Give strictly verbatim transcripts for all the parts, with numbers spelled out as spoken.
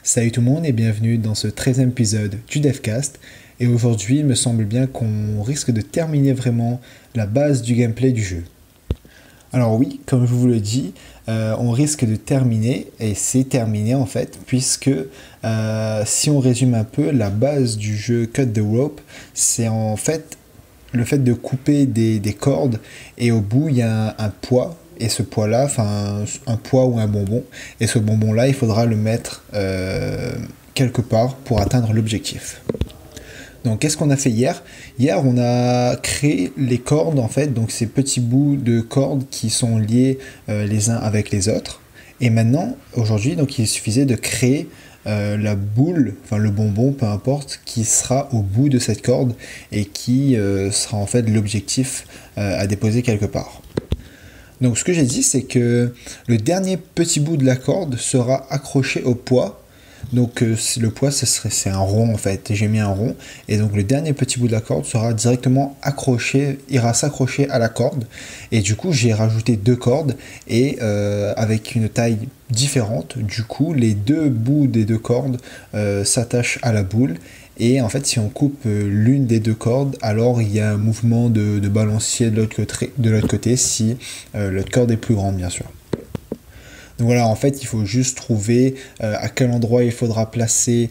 Salut tout le monde et bienvenue dans ce treizième épisode du DevCast. Et aujourd'hui, il me semble bien qu'on risque de terminer vraiment la base du gameplay du jeu. Alors oui, comme je vous le dis, euh, on risque de terminer, et c'est terminé en fait, puisque euh, si on résume un peu, la base du jeu Cut the Rope, c'est en fait le fait de couper des, des cordes, et au bout, il y a un, un poids. Et ce poids-là, enfin un poids ou un bonbon, et ce bonbon-là, il faudra le mettre euh, quelque part pour atteindre l'objectif. Donc qu'est-ce qu'on a fait hier? Hier, on a créé les cordes, en fait, donc ces petits bouts de cordes qui sont liés euh, les uns avec les autres. Et maintenant, aujourd'hui, donc il suffisait de créer euh, la boule, enfin le bonbon, peu importe, qui sera au bout de cette corde et qui euh, sera en fait l'objectif euh, à déposer quelque part. Donc ce que j'ai dit, c'est que le dernier petit bout de la corde sera accroché au poids. Donc euh, le poids, ce serait, c'est un rond en fait, j'ai mis un rond. Et donc le dernier petit bout de la corde sera directement accroché, ira s'accrocher à la corde. Et du coup, j'ai rajouté deux cordes et euh, avec une taille différente. Du coup, les deux bouts des deux cordes euh, s'attachent à la boule. Et en fait, si on coupe l'une des deux cordes, alors il y a un mouvement de, de balancier de l'autre côté, de l'autre côté si euh, l'autre corde est plus grande, bien sûr. Donc voilà, en fait, il faut juste trouver euh, à quel endroit il faudra placer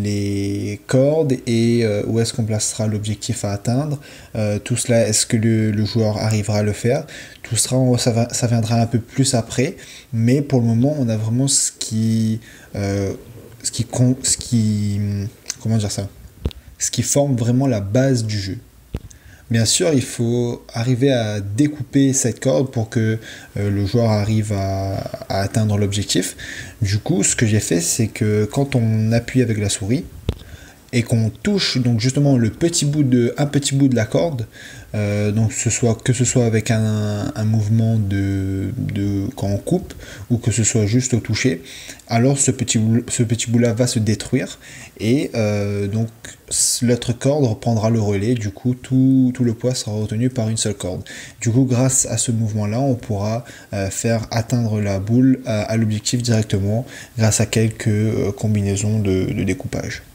les cordes et euh, où est-ce qu'on placera l'objectif à atteindre. Euh, tout cela, est-ce que le, le joueur arrivera à le faire? Tout sera, ça, va, ça viendra un peu plus après, mais pour le moment, on a vraiment ce qui... Euh, ce qui, ce qui comment dire ça, ce qui forme vraiment la base du jeu. Bien sûr, il faut arriver à découper cette corde pour que euh, le joueur arrive à, à atteindre l'objectif. Du coup, ce que j'ai fait, c'est que quand on appuie avec la souris et qu'on touche donc justement le petit bout de, un petit bout de la corde, euh, donc ce soit, que ce soit avec un, un mouvement de, de quand on coupe ou que ce soit juste au toucher, alors ce petit, ce petit bout là va se détruire et euh, donc l'autre corde reprendra le relais. Du coup tout, tout le poids sera retenu par une seule corde. Du coup, grâce à ce mouvement là, on pourra euh, faire atteindre la boule à, à l'objectif directement grâce à quelques euh, combinaisons de, de découpage.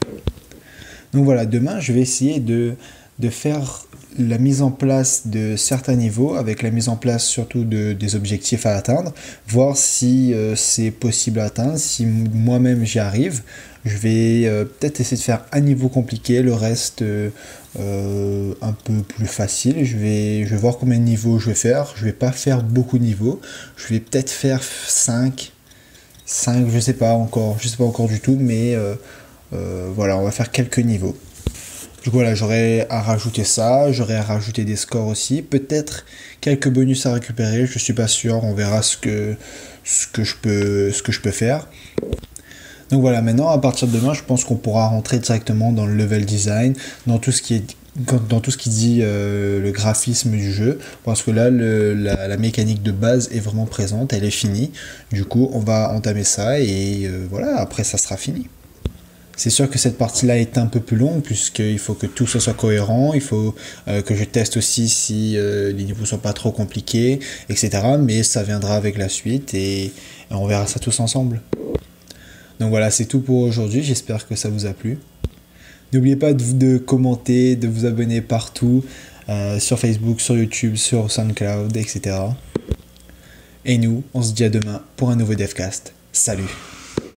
Donc voilà, demain je vais essayer de, de faire la mise en place de certains niveaux, avec la mise en place surtout de, des objectifs à atteindre, voir si euh, c'est possible à atteindre, si moi-même j'y arrive. Je vais euh, peut-être essayer de faire un niveau compliqué, le reste euh, euh, un peu plus facile. Je vais, je vais voir combien de niveaux je vais faire. Je vais pas faire beaucoup de niveaux. Je vais peut-être faire cinq, cinq, je sais pas encore, je sais pas encore du tout, mais euh, euh, voilà, on va faire quelques niveaux. Du coup, voilà, j'aurai à rajouter ça, j'aurai à rajouter des scores aussi, peut-être quelques bonus à récupérer, je suis pas sûr, on verra ce que, ce que, je, peux, ce que je peux faire. Donc voilà, maintenant, à partir de demain, je pense qu'on pourra rentrer directement dans le level design, dans tout ce qui est dans tout ce qui dit euh, le graphisme du jeu, parce que là le, la, la mécanique de base est vraiment présente, elle est finie. Du coup, on va entamer ça et euh, voilà, après ça sera fini. C'est sûr que cette partie-là est un peu plus longue puisqu'il faut que tout ça soit cohérent, il faut euh, que je teste aussi si euh, les niveaux ne sont pas trop compliqués, et cetera. Mais ça viendra avec la suite et on verra ça tous ensemble. Donc voilà, c'est tout pour aujourd'hui, j'espère que ça vous a plu. N'oubliez pas de, de commenter, de vous abonner partout, euh, sur Facebook, sur YouTube, sur SoundCloud, et cetera. Et nous, on se dit à demain pour un nouveau DevCast. Salut!